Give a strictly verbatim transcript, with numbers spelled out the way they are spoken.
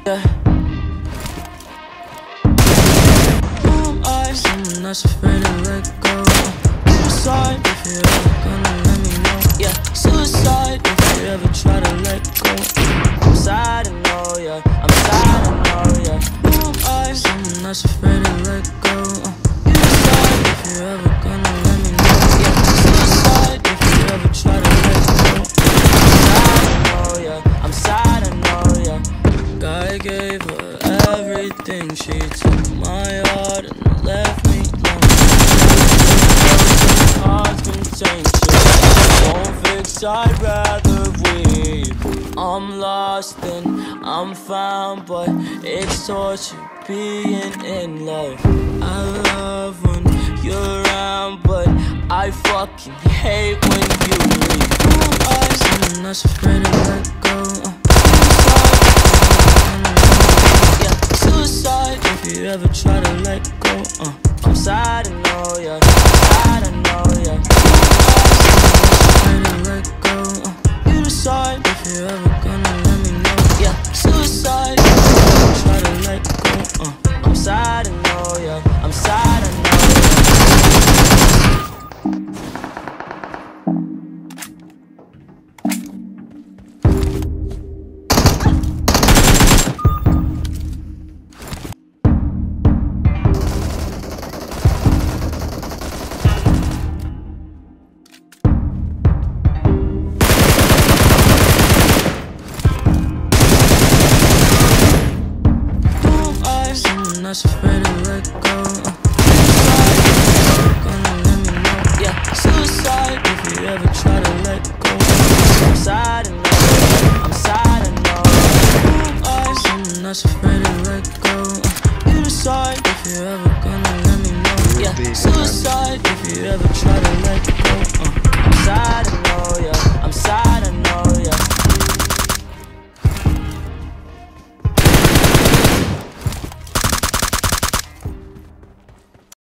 Yeah. Who am I? Someone that's afraid to let go. Suicide, if you're ever gonna let me know. Yeah, suicide, if you ever try to let go. I'm sad, I know, yeah. I'm sad, I know, yeah. Who am I? Someone that's afraid to let go. uh, Suicide, if you're ever gonna let me know. Yeah, suicide, if you ever try to let go. I'm sad, I know, yeah. God gave her everything. She took my heart and left me alone. Heart's contentious. Don't fix, I'd rather weep. I'm lost and I'm found, but it's torture being in love. I love when you're around, but I fucking hate when you leave. Who am I? Someone that's afraid to let go. uh, Suicide, if you ever try to let go. uh, I'm sad, I know, yeah. Sad, I know, yeah. Trying to let go. uh, You decide if you're ever gonna let me know. Yeah, suicide, if you ever try to let go. uh, I'm sad, I know, yeah. I'm sad, I know, yeah. That's afraid to let go. uh, Suicide, if you're gonna let me know. Yeah, suicide, if you ever try to let go. I'm sad, I know, I'm sad, I know. Who am I? Someone that's afraid to let go. uh, You decide if you're ever gonna let me know. Yeah, suicide, if you ever try to let go.